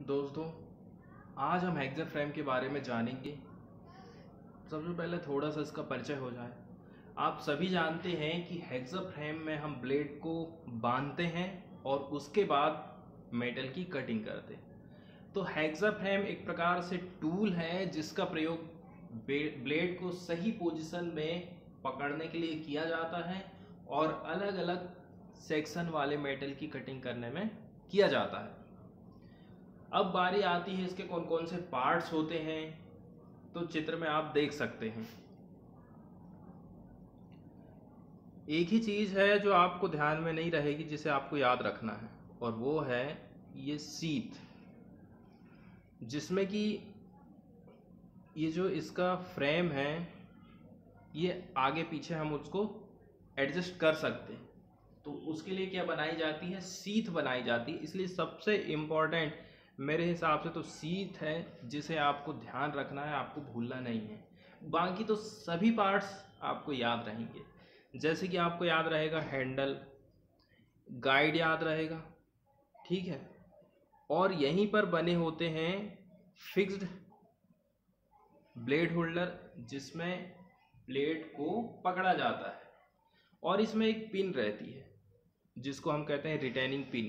दोस्तों, आज हम हेक्सा फ्रेम के बारे में जानेंगे। सबसे पहले थोड़ा सा इसका परिचय हो जाए। आप सभी जानते हैं कि हेक्सा फ्रेम में हम ब्लेड को बांधते हैं और उसके बाद मेटल की कटिंग करते हैं। तो हेक्सा फ्रेम एक प्रकार से टूल है जिसका प्रयोग ब्लेड को सही पोजीशन में पकड़ने के लिए किया जाता है और अलग अलग सेक्शन वाले मेटल की कटिंग करने में किया जाता है। अब बारी आती है इसके कौन कौन से पार्ट्स होते हैं। तो चित्र में आप देख सकते हैं, एक ही चीज है जो आपको ध्यान में नहीं रहेगी, जिसे आपको याद रखना है, और वो है ये सीट, जिसमें कि ये जो इसका फ्रेम है ये आगे पीछे हम उसको एडजस्ट कर सकते हैं। तो उसके लिए क्या बनाई जाती है, सीट बनाई जाती है। इसलिए सबसे इम्पोर्टेंट मेरे हिसाब से तो सीट है, जिसे आपको ध्यान रखना है, आपको भूलना नहीं है। बाकी तो सभी पार्ट्स आपको याद रहेंगे, जैसे कि आपको याद रहेगा हैंडल, गाइड याद रहेगा, ठीक है। और यहीं पर बने होते हैं फिक्स्ड ब्लेड होल्डर, जिसमें ब्लेड को पकड़ा जाता है, और इसमें एक पिन रहती है जिसको हम कहते हैं रिटेनिंग पिन,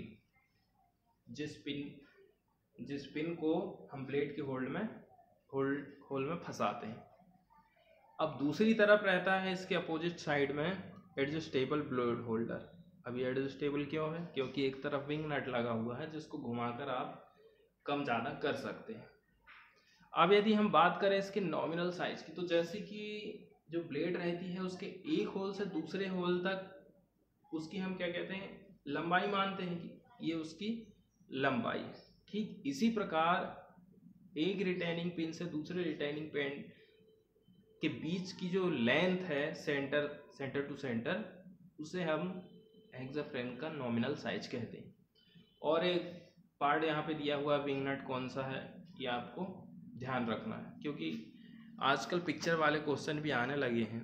जिस पिन को हम ब्लेड के होल में फंसाते हैं। अब दूसरी तरफ रहता है इसके अपोजिट साइड में एडजस्टेबल ब्लेड होल्डर। अब ये एडजस्टेबल क्यों है, क्योंकि एक तरफ विंग नट लगा हुआ है जिसको घुमाकर आप कम ज़्यादा कर सकते हैं। अब यदि हम बात करें इसके नॉमिनल साइज की, तो जैसे कि जो ब्लेड रहती है उसके एक होल से दूसरे होल तक उसकी हम क्या कहते हैं, लंबाई मानते हैं कि ये उसकी लंबाई है। ठीक इसी प्रकार एक रिटेनिंग पिन से दूसरे रिटेनिंग पिन के बीच की जो लेंथ है, सेंटर टू सेंटर, उसे हम हेक्सा फ्रेम का नॉमिनल साइज कहते हैं। और एक पार्ट यहाँ पे दिया हुआ विंग नट कौन सा है, ये आपको ध्यान रखना है, क्योंकि आजकल पिक्चर वाले क्वेश्चन भी आने लगे हैं।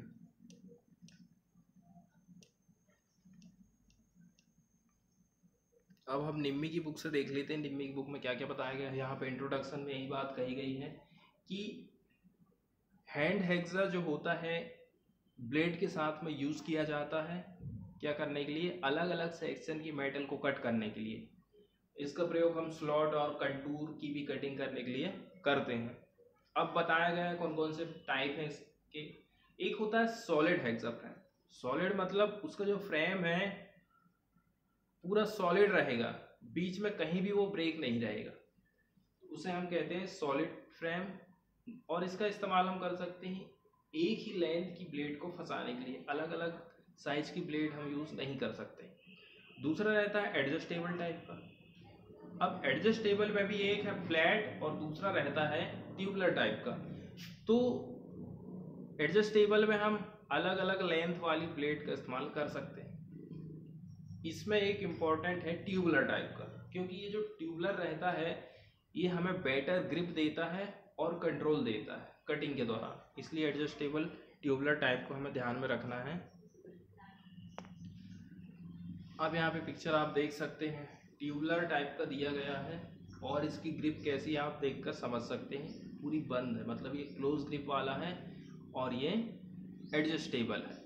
अब हम निम्मी की बुक से देख लेते हैं, निम्मी की बुक में क्या क्या बताया गया है। यहाँ पे इंट्रोडक्शन में यही बात कही गई है कि हैंड हेक्सा जो होता है ब्लेड के साथ में यूज़ किया जाता है, क्या करने के लिए, अलग अलग सेक्शन की मेटल को कट करने के लिए। इसका प्रयोग हम स्लॉट और कंटूर की भी कटिंग करने के लिए करते हैं। अब बताया गया है कौन कौन से टाइप है इसके। एक होता है सॉलिड हेक्सा फ्रेम। सॉलिड मतलब उसका जो फ्रेम है पूरा सॉलिड रहेगा, बीच में कहीं भी वो ब्रेक नहीं रहेगा, उसे हम कहते हैं सॉलिड फ्रेम। और इसका इस्तेमाल हम कर सकते हैं एक ही लेंथ की ब्लेड को फंसाने के लिए, अलग अलग साइज की ब्लेड हम यूज़ नहीं कर सकते। दूसरा रहता है एडजस्टेबल टाइप का। अब एडजस्टेबल में भी एक है फ्लैट और दूसरा रहता है ट्यूबलर टाइप का। तो एडजस्टेबल में हम अलग अलग लेंथ वाली प्लेट का इस्तेमाल कर सकते हैं। इसमें एक इम्पॉर्टेंट है ट्यूबलर टाइप का, क्योंकि ये जो ट्यूबलर रहता है ये हमें बेटर ग्रिप देता है और कंट्रोल देता है कटिंग के दौरान, इसलिए एडजस्टेबल ट्यूबलर टाइप को हमें ध्यान में रखना है। अब यहाँ पे पिक्चर आप देख सकते हैं, ट्यूबलर टाइप का दिया गया है, और इसकी ग्रिप कैसी आप देखकर समझ सकते हैं, पूरी बंद है, मतलब ये क्लोज ग्रिप वाला है और ये एडजस्टेबल है।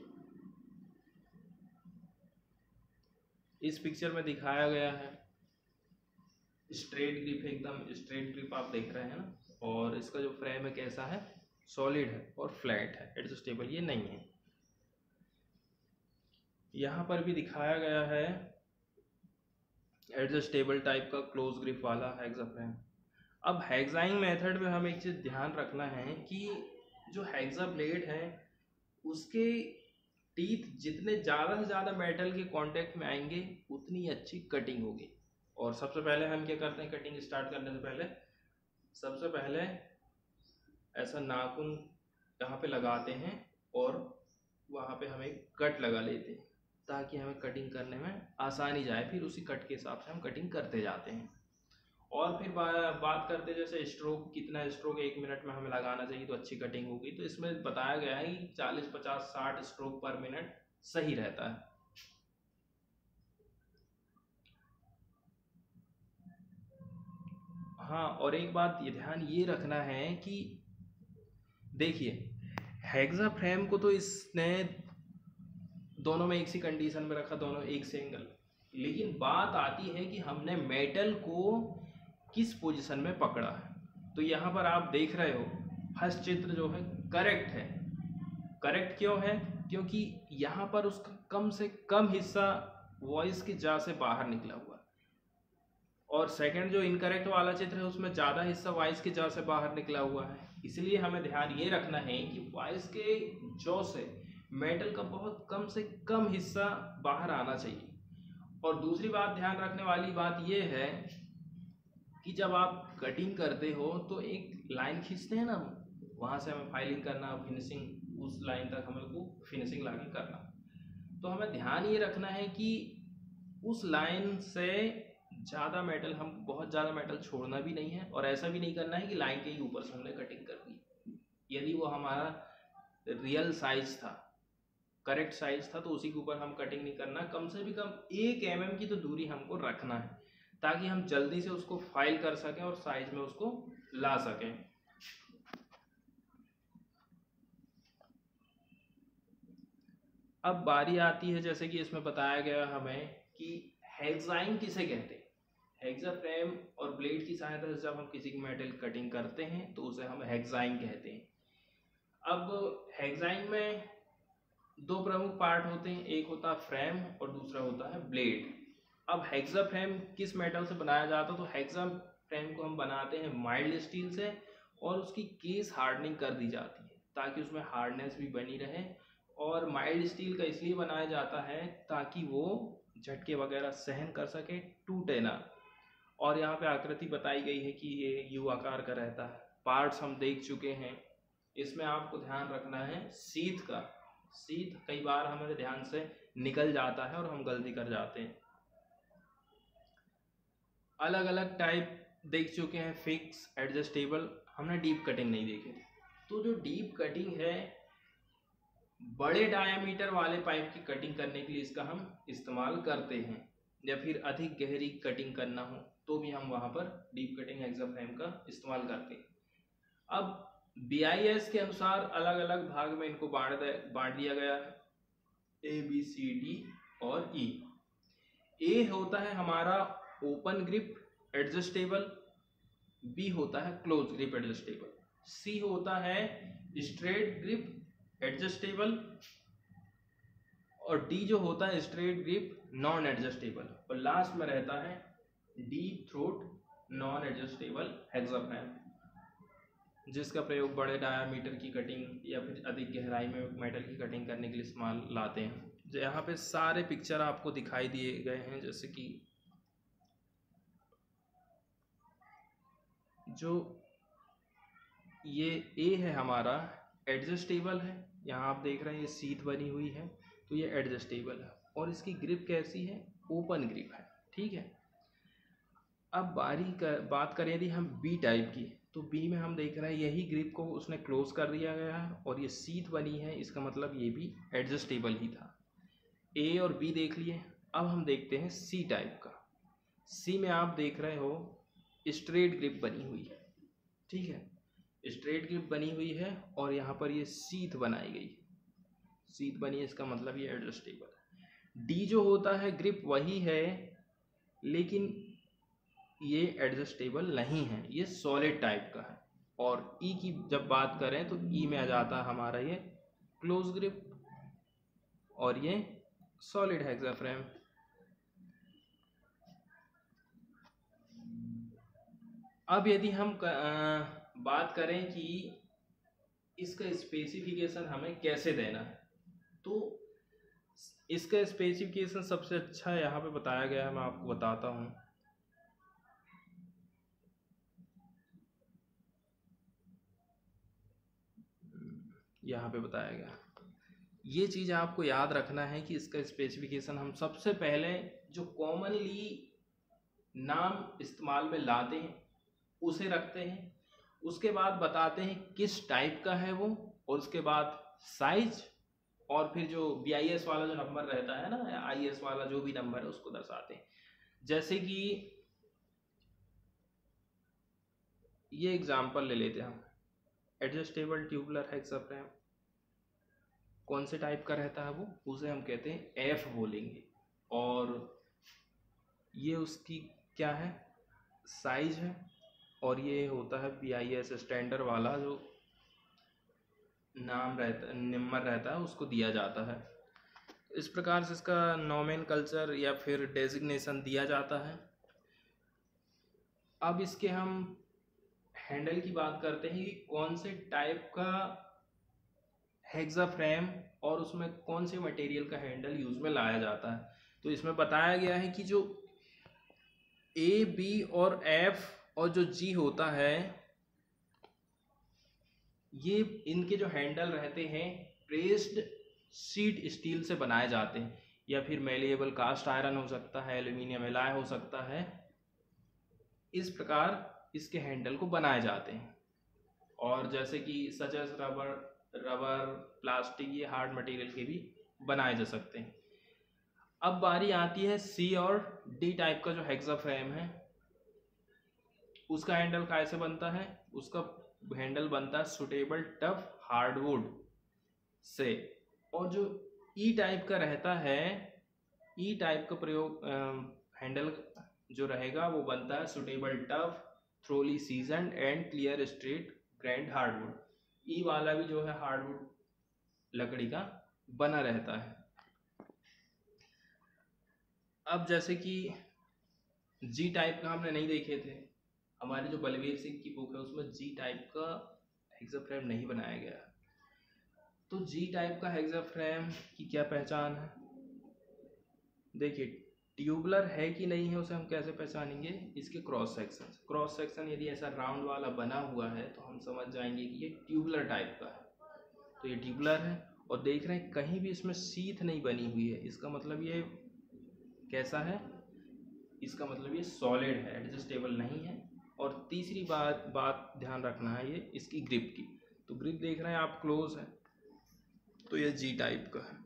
इस पिक्चर में दिखाया गया है स्ट्रेट ग्रिप, एकदम स्ट्रेट ग्रिप आप देख रहे हैं ना, और इसका जो फ्रेम है कैसा है, सॉलिड है और फ्लैट है, एडजस्टेबल ये नहीं है। यहाँ पर भी दिखाया गया है एडजस्टेबल टाइप का क्लोज ग्रिप वाला हेक्सा फ्रेम। अब हेक्साइंग मेथड में हमें एक चीज़ ध्यान रखना है कि जो हेक्सा ब्लेड है उसके टीथ जितने ज़्यादा से ज़्यादा मेटल के कांटेक्ट में आएंगे उतनी अच्छी कटिंग होगी। और सबसे पहले हम क्या करते हैं, कटिंग स्टार्ट करने से पहले सबसे पहले ऐसा नाखून यहाँ पे लगाते हैं और वहाँ पे हम एक कट लगा लेते हैं, ताकि हमें कटिंग करने में आसानी जाए। फिर उसी कट के हिसाब से हम कटिंग करते जाते हैं। और फिर बात करते जैसे स्ट्रोक, कितना स्ट्रोक 1 मिनट में हमें लगाना चाहिए तो अच्छी कटिंग होगी। तो इसमें बताया गया है कि 40, 50, 60 स्ट्रोक पर मिनट सही रहता है। हाँ, और एक बात ये ध्यान ये रखना है कि देखिए हेक्सा फ्रेम को तो इसने दोनों में एक सी कंडीशन में रखा, दोनों एक से एंगल, लेकिन बात आती है कि हमने मेटल को किस पोजीशन में पकड़ा है। तो यहाँ पर आप देख रहे हो फर्स्ट चित्र जो है करेक्ट है। करेक्ट क्यों है? क्योंकि यहाँ पर उसका कम से कम हिस्सा वॉइस की जा से बाहर निकला हुआ है, और सेकंड जो इनकरेक्ट वाला चित्र है उसमें ज़्यादा हिस्सा वॉइस के जॉ से बाहर निकला हुआ है। इसलिए हमें ध्यान ये रखना है कि वॉइस के जॉ से मेटल का बहुत कम से कम हिस्सा बाहर आना चाहिए। और दूसरी बात ध्यान रखने वाली बात ये है कि जब आप कटिंग करते हो तो एक लाइन खींचते हैं ना, वहाँ से हमें फाइलिंग करना, फिनिशिंग, उस लाइन तक हमें को फिनिशिंग लाके करना। तो हमें ध्यान ये रखना है कि उस लाइन से ज़्यादा मेटल, हम बहुत ज़्यादा मेटल छोड़ना भी नहीं है, और ऐसा भी नहीं करना है कि लाइन के ही ऊपर से हमने कटिंग कर दी। यदि वो हमारा रियल साइज था, करेक्ट साइज था, तो उसी के ऊपर हम कटिंग नहीं करना। कम से भी कम 1 mm की तो दूरी हमको रखना है, ताकि हम जल्दी से उसको फाइल कर सकें और साइज में उसको ला सकें। अब बारी आती है, जैसे कि इसमें बताया गया हमें कि हेक्साइन किसे कहते हैं। हेक्सा फ्रेम और ब्लेड की सहायता से जब हम किसी मेटल कटिंग करते हैं तो उसे हम हेक्साइन कहते हैं। अब हेक्साइन में 2 प्रमुख पार्ट होते हैं, एक होता है फ्रेम और दूसरा होता है ब्लेड। अब हेक्सा फ्रेम किस मेटल से बनाया जाता है? तो हेक्सा फ्रेम को हम बनाते हैं माइल्ड स्टील से, और उसकी केस हार्डनिंग कर दी जाती है ताकि उसमें हार्डनेस भी बनी रहे। और माइल्ड स्टील का इसलिए बनाया जाता है ताकि वो झटके वगैरह सहन कर सके, टूटे ना। और यहाँ पे आकृति बताई गई है कि ये यू आकार का रहता है। पार्ट्स हम देख चुके हैं। इसमें आपको ध्यान रखना है सीध का। सीध कई बार हमारे ध्यान से निकल जाता है और हम गलती कर जाते हैं। अलग अलग टाइप देख चुके हैं, फिक्स, एडजस्टेबल, हमने डीप कटिंग नहीं देखी थी। तो जो डीप कटिंग है, बड़े डायामीटर वाले पाइप की कटिंग करने के लिए इसका हम इस्तेमाल करते हैं, या फिर अधिक गहरी कटिंग करना हो तो भी हम वहाँ पर डीप कटिंग हेक्सा फ्रेम का इस्तेमाल करते हैं। अब BIS के अनुसार अलग अलग भाग में इनको बांट दिया गया है, ABCD और E। A होता है हमारा ओपन ग्रिप एडजस्टेबल, B होता है क्लोज ग्रिप एडजस्टेबल, C होता है स्ट्रेट ग्रिप एडजस्टेबल, और D जो होता है स्ट्रेट ग्रिप नॉन एडजस्टेबल, और लास्ट में रहता है deep throat non adjustable hexa frame, जिसका प्रयोग बड़े डायामीटर की कटिंग या फिर अधिक गहराई में मेटल की कटिंग करने के लिए इस्तेमाल लाते हैं। जो यहाँ पे सारे पिक्चर आपको दिखाई दिए गए हैं, जैसे कि जो ये A है हमारा एडजस्टेबल है, यहाँ आप देख रहे हैं ये सीध बनी हुई है, तो ये एडजस्टेबल है, और इसकी ग्रिप कैसी है? ओपन ग्रिप है, ठीक है। अब बात करें यदि हम B टाइप की, तो B में हम देख रहे हैं यही ग्रिप को उसने क्लोज कर दिया गया है, और ये सीध बनी है, इसका मतलब ये भी एडजस्टेबल ही था। A और B देख लिए। अब हम देखते हैं C टाइप का। C में आप देख रहे हो स्ट्रेट ग्रिप बनी हुई है, ठीक है, स्ट्रेट ग्रिप बनी हुई है, और यहाँ पर ये सीध बनाई गई, सीध बनी है, इसका मतलब ये एडजस्टेबल है। D जो होता है ग्रिप वही है, लेकिन ये एडजस्टेबल नहीं है, ये सॉलिड टाइप का है। और E की जब बात करें तो E में आ जाता है हमारा ये क्लोज ग्रिप, और ये सॉलिड हेक्सा फ्रेम। अब यदि हम बात करें कि इसका स्पेसिफिकेशन हमें कैसे देना है, तो इसका स्पेसिफिकेशन सबसे अच्छा यहाँ पे बताया गया है, मैं आपको बताता हूँ। यहाँ पे बताया गया, ये चीज़ आपको याद रखना है कि इसका स्पेसिफिकेशन हम सबसे पहले जो कॉमनली नाम इस्तेमाल में लाते हैं उसे रखते हैं, उसके बाद बताते हैं किस टाइप का है वो, और उसके बाद साइज, और फिर जो BIS वाला जो नंबर रहता है ना, IS वाला जो भी नंबर है उसको दर्शाते हैं। जैसे कि ये एग्जांपल ले लेते हैं हम, एडजस्टेबल ट्यूबुलर हेक्साफ्रेम कौन से टाइप का रहता है वो, उसे हम कहते हैं एफ बोलेंगे। और ये उसकी क्या है, साइज है, और ये होता है BIS स्टैंडर्ड वाला जो नाम रहता नंबर रहता है उसको दिया जाता है। इस प्रकार से इसका नोमेनकल्चर या फिर डेजिग्नेशन दिया जाता है। अब इसके हम हैंडल की बात करते हैं कि कौन से टाइप का हेक्साफ्रेम और उसमें कौन से मटेरियल का हैंडल यूज में लाया जाता है। तो इसमें बताया गया है कि जो A, B और F और जो G होता है, ये इनके जो हैंडल रहते हैं प्रेस्ड शीट स्टील से बनाए जाते हैं, या फिर मेलिएबल कास्ट आयरन हो सकता है, एल्यूमिनियम एलॉय हो सकता है। इस प्रकार इसके हैंडल को बनाए जाते हैं। और जैसे कि सच एज रबर, प्लास्टिक, ये हार्ड मटेरियल के भी बनाए जा सकते हैं। अब बारी आती है C और D टाइप का जो हेक्साफ्रेम है, उसका हैंडल कैसे बनता है। उसका हैंडल बनता है सुटेबल टफ हार्डवुड से। और जो E टाइप का रहता है, E टाइप का प्रयोग हैंडल जो रहेगा वो बनता है suitable tough thoroughly seasoned and clear straight grained hardwood. E वाला भी जो है हार्डवुड लकड़ी का बना रहता है। अब जैसे कि G टाइप का हमने नहीं देखे थे, हमारे जो बलवीर सिंह की बुक है उसमें G टाइप का हेक्साफ्रेम नहीं बनाया गया। तो G टाइप का हेक्साफ्रेम की क्या पहचान है, देखिए ट्यूबुलर है कि नहीं है उसे हम कैसे पहचानेंगे, इसके क्रॉस सेक्शन यदि ऐसा राउंड वाला बना हुआ है तो हम समझ जाएंगे कि ये ट्यूबुलर टाइप का है। तो ये ट्यूबुलर है, और देख रहे हैं कहीं भी इसमें शीथ नहीं बनी हुई है, इसका मतलब ये कैसा है, इसका मतलब ये सॉलिड है, एडजस्टेबल नहीं है। और तीसरी बात ध्यान रखना है ये इसकी ग्रिप की। तो ग्रिप देख रहे हैं आप क्लोज है, तो ये G टाइप का है।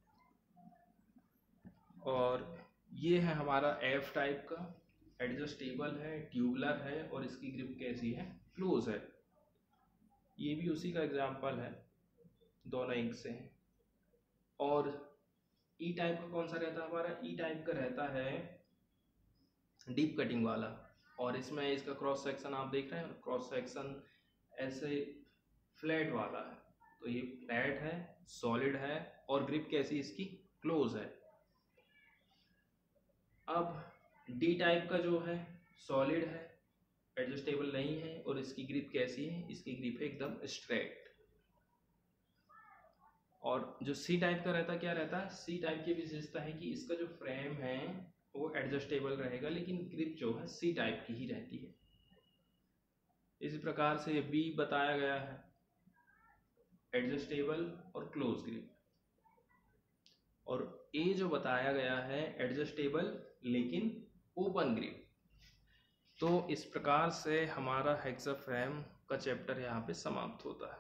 और ये है हमारा F टाइप का, एडजस्टेबल है, ट्यूबुलर है, और इसकी ग्रिप कैसी है, क्लोज है। ये भी उसी का एग्जाम्पल है, दोनों एक से हैं। और E टाइप का कौन सा रहता है हमारा, E टाइप का रहता है डीप कटिंग वाला, और इसमें इसका क्रॉस सेक्शन आप देख रहे हैं, क्रॉस सेक्शन ऐसे फ्लैट वाला है। तो ये फ्लैट है, सॉलिड है, और ग्रिप कैसी इसकी, क्लोज है। अब D टाइप का जो है सॉलिड है, एडजस्टेबल नहीं है, और इसकी ग्रिप कैसी है, इसकी ग्रिप है एकदम स्ट्रेट। और जो C टाइप का रहता क्या रहता है, C टाइप की विशेषता है कि इसका जो फ्रेम है वो एडजस्टेबल रहेगा, लेकिन ग्रिप जो है C टाइप की ही रहती है। इसी प्रकार से B बताया गया है, एडजस्टेबल और क्लोज ग्रिप। और A जो बताया गया है एडजस्टेबल लेकिन ओपन ग्रिप। तो इस प्रकार से हमारा हेक्साफ्रेम का चैप्टर यहाँ पे समाप्त होता है।